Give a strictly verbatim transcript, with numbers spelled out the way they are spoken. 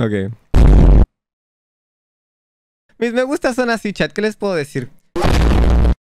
Ok. Mis me gustas son así, chat. ¿Qué les puedo decir?